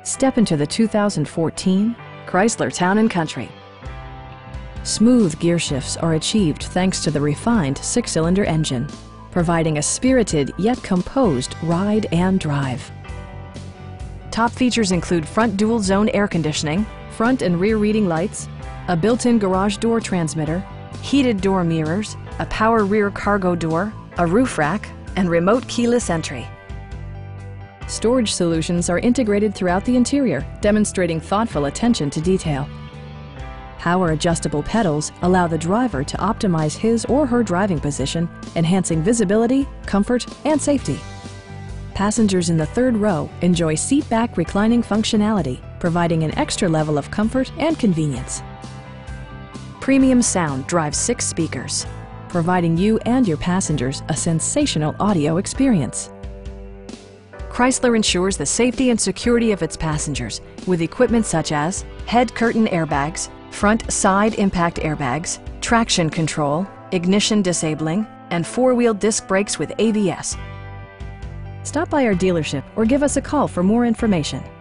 Step into the 2014 Chrysler Town & Country. Smooth gear shifts are achieved thanks to the refined 6-cylinder engine, providing a spirited yet composed ride and drive. Top features include front dual-zone air conditioning, front and rear reading lights, a built-in garage door transmitter, heated door mirrors, a power rear cargo door, a roof rack, and remote keyless entry. Storage solutions are integrated throughout the interior, demonstrating thoughtful attention to detail. Power adjustable pedals allow the driver to optimize his or her driving position, enhancing visibility, comfort, and safety. Passengers in the third row enjoy seat-back reclining functionality, providing an extra level of comfort and convenience. Premium sound drives 6 speakers, providing you and your passengers a sensational audio experience. Chrysler ensures the safety and security of its passengers with equipment such as head curtain airbags, front side impact airbags, traction control, ignition disabling, and 4-wheel disc brakes with ABS. Stop by our dealership or give us a call for more information.